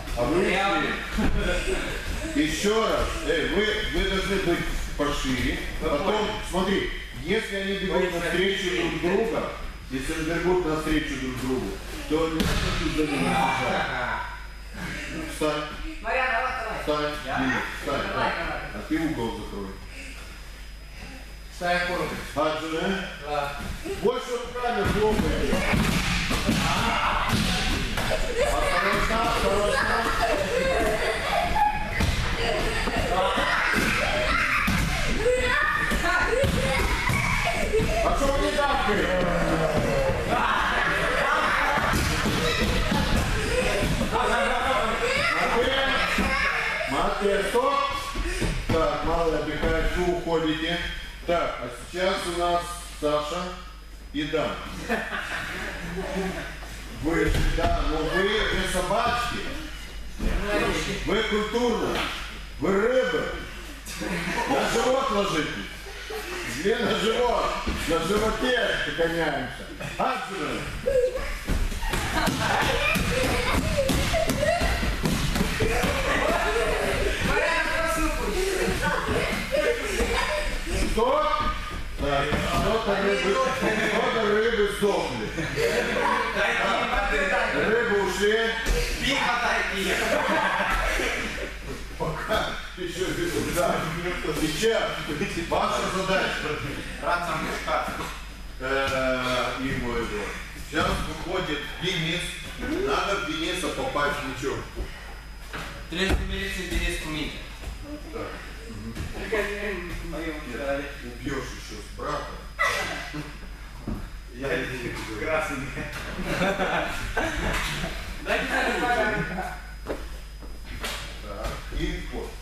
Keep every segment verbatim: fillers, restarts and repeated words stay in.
А вы ушли. Еще раз. Эй, вы, вы должны быть пошире. Потом, смотри, если они бегут навстречу друг друга, если они бегут навстречу друг другу, то они будут за ними бежать. Встань. Встань. Встань. А ты угол закрой. Встань, коротко. Аджина. Больше руками хлопай. Осторожно, осторожно. А что вы не дали? Матвей, стоп. Так, мало отдыхает, вы уходите. Так, а сейчас у нас Саша и Дан. Вы, да, но вы не собачки. Вы культурно. Вы рыбы. На живот ложитесь. Где на живот? На животе гоняемся. Отсюда. Что? Так, что-то рыбы, что-то рыбы сдохли. Рыбы ушли. Пока еще не да. Сейчас ваша задача. И мой дом. Сейчас выходит Денис. Надо в Дениса попасть в ничего. Trebuie să mergeți în Denis cu mine. Да. Убьешь еще с брата. Я не красный. И вот.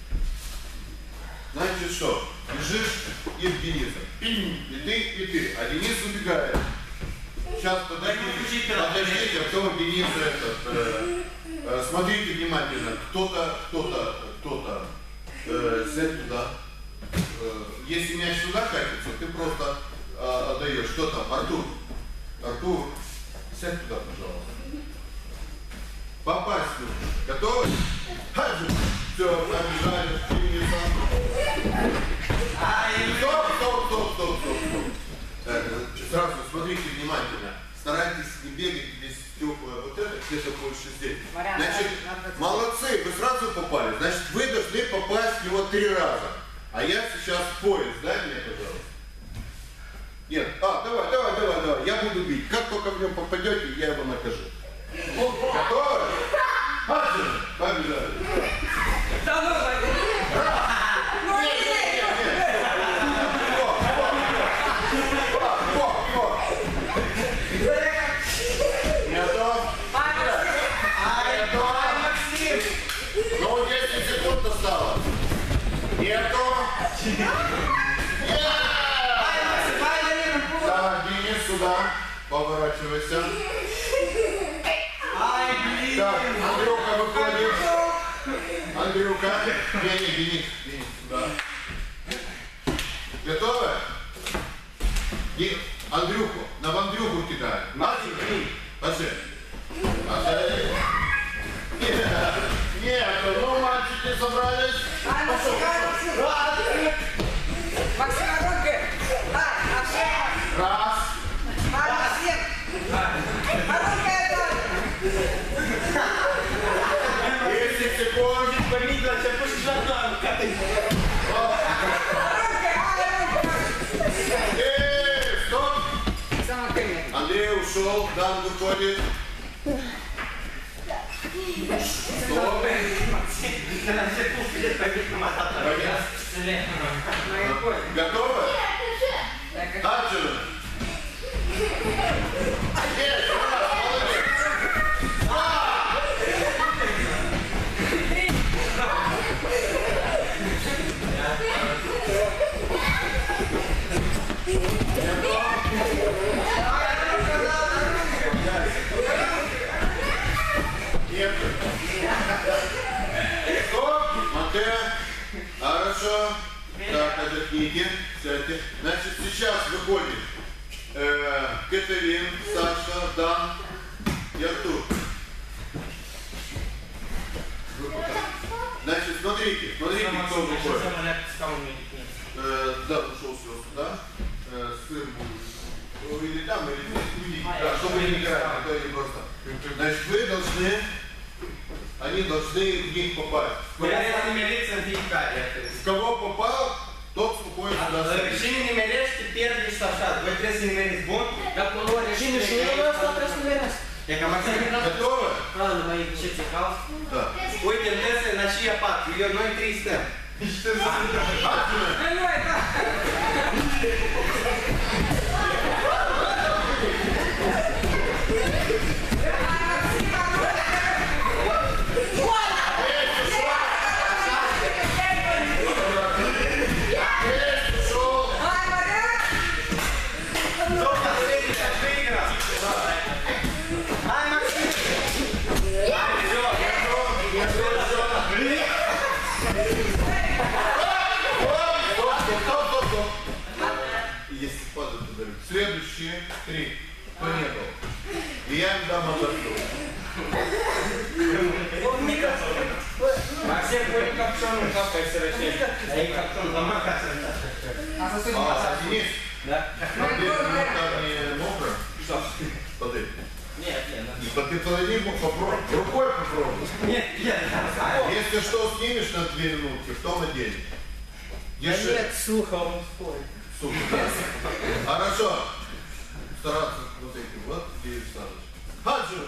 Значит что? Бежишь и в Дениса. И ты, и ты. А Денис убегает. Сейчас подождите, подождите, а кто Денис этот. Э, смотрите внимательно. Кто-то, кто-то, кто-то э, сядь туда. Э, если мяч туда катится, ты просто э, отдаешь. Что там? Артур. Артур, сядь туда, пожалуйста. Попасть нужно. Готовы? Все, побежали. Стоп, стоп, стоп, стоп, стоп, стоп. Сразу смотрите внимательно. Старайтесь не бегать здесь теплое вот это, где-то больше здесь. Значит, молодцы, вы сразу попали. Значит, вы должны попасть в него три раза. А я сейчас в пояс, дай мне, пожалуйста. Нет, а, давай, давай, давай, давай, я буду бить. Как только в него попадете, я его накажу. Готовы? Отсюда, побежали. Да ну, ну, нет, нет, нет, нет. Ну, десять секунд осталось. Нету. Так, Денис, сюда. Поворачивайся. Так, Андрюха выходит. Андрюха. Не, не, Денис. Денис, сюда. Готовы? И Андрюху. На Андрюху кидай. Пошли. Пошли. Пошли. Нет, ну мальчики собрались. Пошел. Максим, огонька. Раз. Максим. Огонька это. десять секунд. Помидла, сейчас пусть жадно. Эй, стоп. Андрей ушел, Дан выходит. Стоп. Готовы? Аджина. Есть, ура, молодец. Стоп, Матео. Хорошо. Так, отдохните, сядьте. Значит, сейчас выходит э, Катерин, Саша, Дан и Артур. смотрите, смотрите, кто выходит. Э, да, ушел все сюда. Э, сын будет. Или там, или здесь. Уйдите. Да, чтобы не играть, а то они просто. Значит, вы должны, они должны в них попасть. В кого попал, тот спокойно сюда. Решение не мережки, первый штат. Вы тресни не мережки, бон, как он решение не Готовы? Правильно, мои чеки хаос. Да. Ой, тенденция на чья пак, ее ноль триста. Если падают, то говорю. Следующие три. Кто не был? И я им дам отдохнуть. Максим, вы копченый капай сырочек. А я копченый замакаться. А, Денис? Да. Там не мокро? Что? Подойди. Нет, нет. И ты подойди, попробуй. Рукой попробуй. Нет, нет. Если что, снимешь на две минутки, в том и день. Держи. Нет, сухо, он спорит. Сухо, да. Хорошо. Стараться вот этим. Вот где Александрович. Хаджи!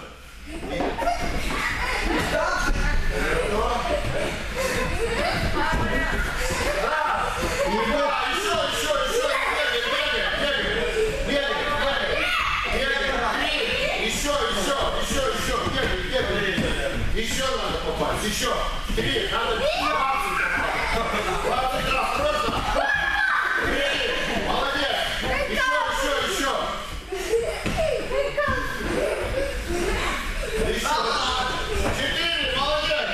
Еще, еще, еще. Бегай, бегай, бегай, бегай. Еще, еще, еще, еще. Бегай, бегай. Еще надо попасть. Еще. Три. Надо двадцать попасть. двадцать раз. Просто. Три. Молодец. Еще, еще, еще. Еще. Четыре. Молодец.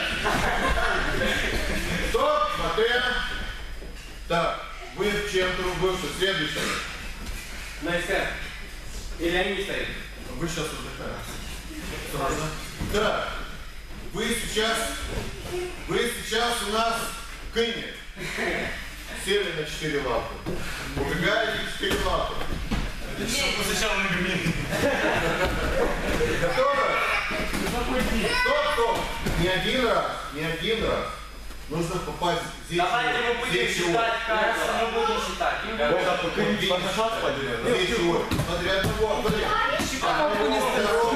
Стоп. Смотри. Так. Вы в центру бывший. Следующий. Настя. Или они стоят? Вы сейчас отдыхаете. Да. Вы сейчас, вы сейчас у нас в Кыне. Сели на четыре лапы. Убегаете четыре лапы. Сначала на гумин. Готовы? Стоп, стоп. Не один раз, не один раз. Нужно попасть здесь. Давайте мы будем считать каждого. Мы будем считать. Здесь чего? Смотри, одного, смотри. Второго.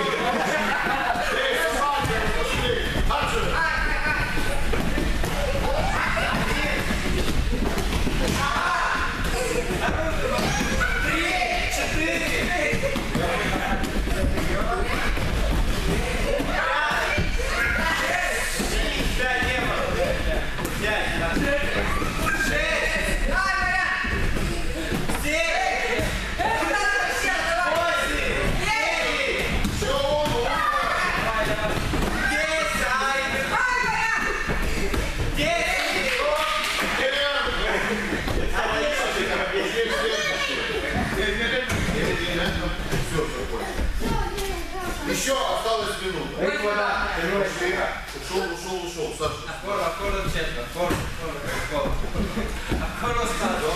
Еще осталась минута. Ушел, ушел, ушел. Саша. Аккорд, аккорд честно. Аккорд, аккорд, аккорд. Аккорд сказал.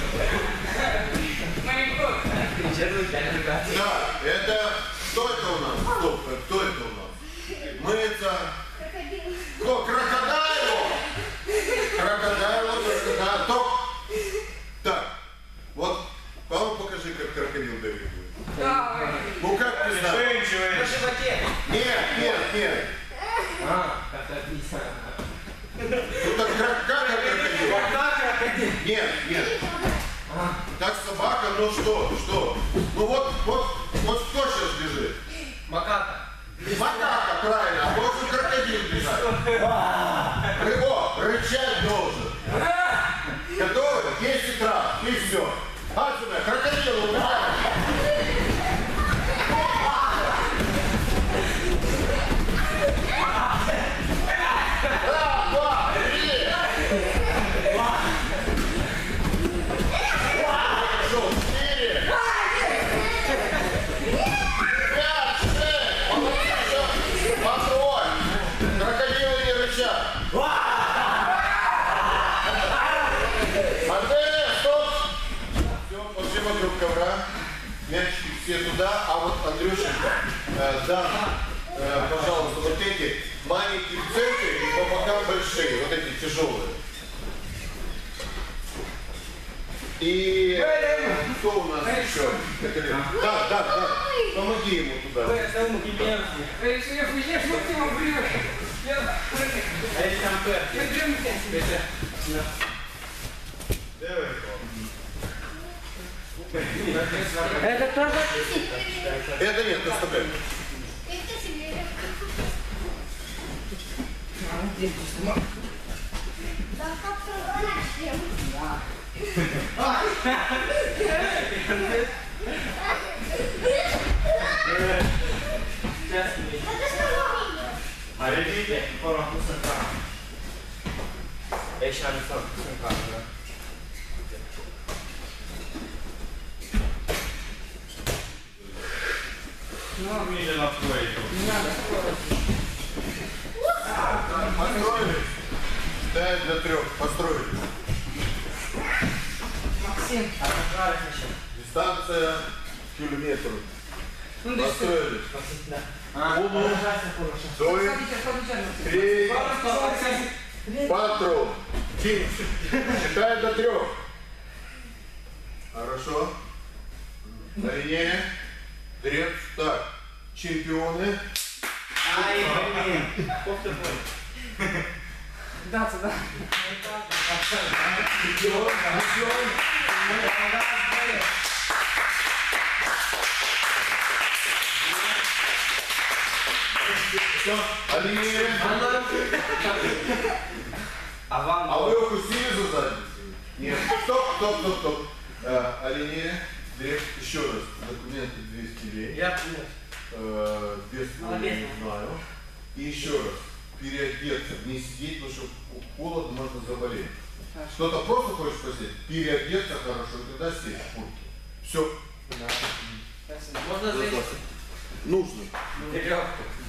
Да, это... Кто это у нас? Стоп, кто это у нас? Мы это... Кто? Крокодайло! Крокодайло, крокодайло. Топ! Так, вот, по-моему, покажи, как крокодил Дэвид будет. Ну как ты знаешь? На животе. Нет, нет, нет. А, как написано. Ну так как, как крокодил? Как крокодил? Нет, нет. Так собака, ну что, что? Ну вот, вот, вот кто сейчас бежит? Макака. Макака, правильно, а должен крокодил бежать. Рыбо, рычать должен. Готовы? десять раз, и все. Отсюда, крокодил убирай. Раз, два, три. Пошел, четыре. Пять, шесть. Молодцы, еще. Постой. Крокодилы не рычат. маленькие в центре и по бокам большие, вот эти тяжелые. И кто у нас еще? Да, да, да. Помоги ему туда. Это тоже? Это нет, оставляй. Построились? Пять для трех. Построились. Максим. Дистанция километр. Построились. Уну, двое, три, патрон. Считай до трех. Хорошо. На линии. Дрец. Так. Чемпионы. Ай, блин. Да, сюда. Чемпион. Чемпион. Все. А линии. А вам? А вы укусили за задницу? Нет. Стоп, стоп, стоп, стоп. А, а линия. Дрец. Еще раз. Документы двести лей. Я нет. Э, без Молодец. не знаю. И еще раз, переодеться, не сидеть, потому что холодно, можно заболеть. Что-то просто хочешь спросить? Переодеться хорошо, и тогда сесть в куртке. Все. Можно здесь? Нужно. Веревку.